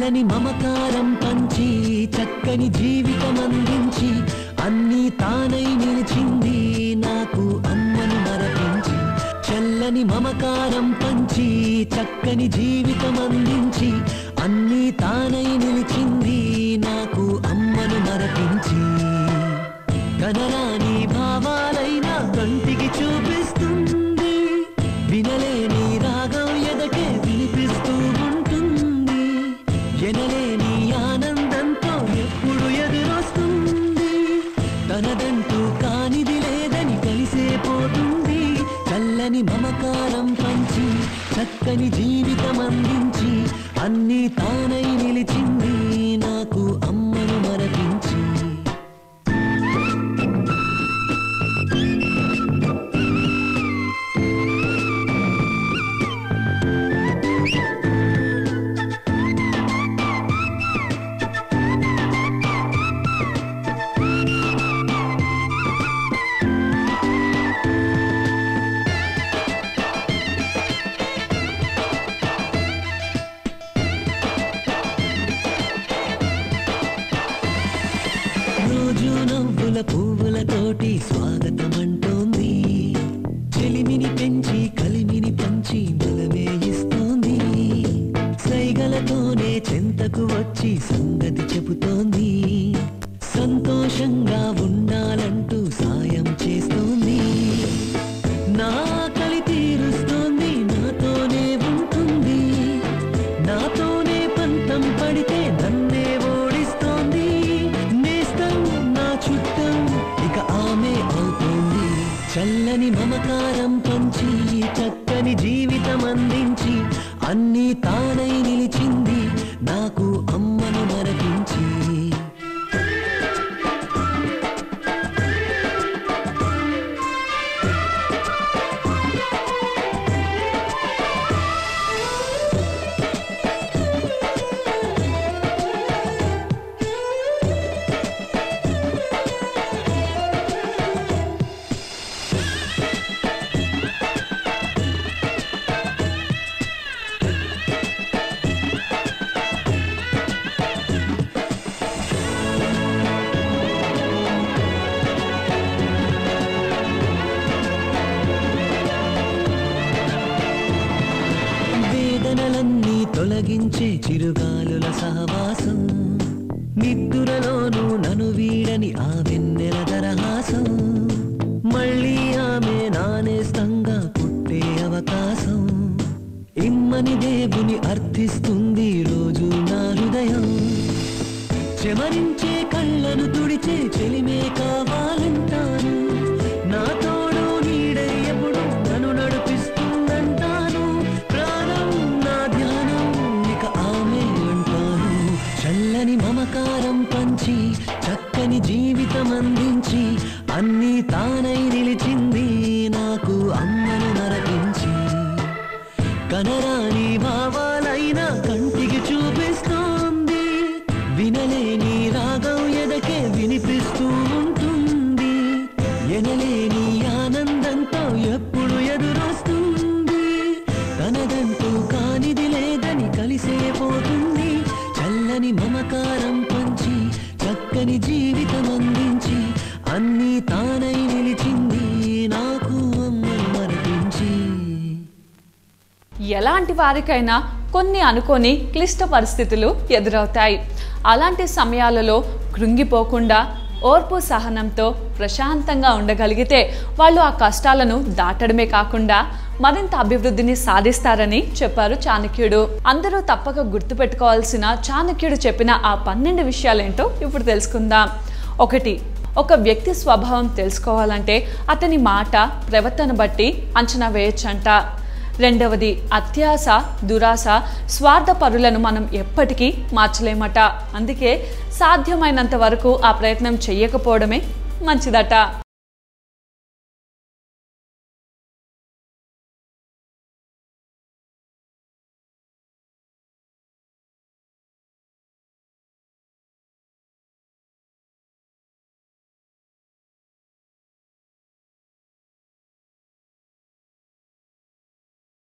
చల్లని మమకారం పంచి చక్కని జీవితం అందించి అన్నీ తానై నిలిచింది నాకు అమ్మను మరపించి చల్లని మమకారం పంచి చక్కని జీవితం అందించి అన్నీ తానై నిలిచింది నాకు అమ్మను మరపించి కనరాని భావాలైనా కంటికి చూపిస్తుంది వినలేని రాగం ఎదకే వినిపిస్తూ ఉంటుంది ఎనలేని ఆనందంతో ఎప్పుడు ఎదురొస్తుంది తనదంటూ కానిది లేదని కలిసే పోతుంది చల్లని మమకారం పంచి చక్కని జీవితం అందించి అన్నీ తానై నిలిచింది నాకు అమ్మను మరపించి రోజు నవ్వుల పువ్వులతోటి స్వాగతమంటోంది చెలిమిని పెంచి కలిమిని పంచి బలమే ఇస్తోంది సైగలతోనే చెంతకు వచ్చి సంగతి చెబుతోంది సంతోషంగా ఉండాలంటూ సాయం చేస్తోంది నా కలి తీరుస్తోంది నాతోనే ఉంటుంది నాతోనే పంతం పడితే నన్నే ఓడిస్తోంది చుట్టం ఇక ఆమె అవుతుంది చల్లని మమకారం పంచి చక్కని జీవితం అందించి అన్నీ తానై నిలిచింది నాకు అమ్మను మరపించి వేదనలన్నీ తొలగించే చిరుగాలుల సహవాసం నిద్దురలోనూ నను వీడని ఆ వెన్నెల దరహాసం మళ్ళీ ఆమె నానేస్తంగా పుట్టే అవకాశం ఇమ్మని దేవుని అర్థిస్తుంది రోజు నా హృదయం చెమరించే కళ్ళను తుడిచే చెలిమే కావాలంటాను నా తోడు నీడై ఎప్పుడు నన్ను నడిపిస్తుందంటాను ప్రాణం నా ధ్యానం ఇక ఆమె అంటాను చల్లని మమకారం పంచి చక్కని జీవితం అందించి అన్నీ తానై నిలిచింది నాకు అమ్మను మరపించి కనరాని భావాలైనా కంటికి చూపిస్తోంది వినలేని రాగం ఎదకే వినిపిస్తూ ఉంటుంది ఎనలేని ఆనందంతో ఎప్పుడు ఎదురొస్తుంది తనదంటూ కానిది లేదని కలిసే పోతుంది చల్లని మమకారం పంచి చక్కని జీవితం అందించి అన్నీ తానై నిలిచింది నాకు అమ్మను మరపించి ఎలాంటి వారికైనా కొన్ని అనుకోని క్లిష్ట పరిస్థితులు ఎదురవుతాయి అలాంటి సమయాలలో కృంగిపోకుండా ఓర్పు సహనంతో ప్రశాంతంగా ఉండగలిగితే వాళ్ళు ఆ కష్టాలను దాటడమే కాకుండా మరింత అభివృద్ధిని సాధిస్తారని చెప్పారు చాణక్యుడు అందరూ తప్పక గుర్తుపెట్టుకోవాల్సిన చాణక్యుడు చెప్పిన ఆ 12 విషయాలేంటో ఇప్పుడు తెలుసుకుందాం 1 ఒక వ్యక్తి స్వభావం తెలుసుకోవాలంటే అతని మాట ప్రవర్తన బట్టి అంచనా వేయొచ్చంట 2వది అత్యాశ దురాశ స్వార్థపరులను మనం ఎప్పటికీ మార్చలేమట అందుకే సాధ్యమైనంత వరకు ఆ ప్రయత్నం చెయ్యకపోవడమే మంచిదట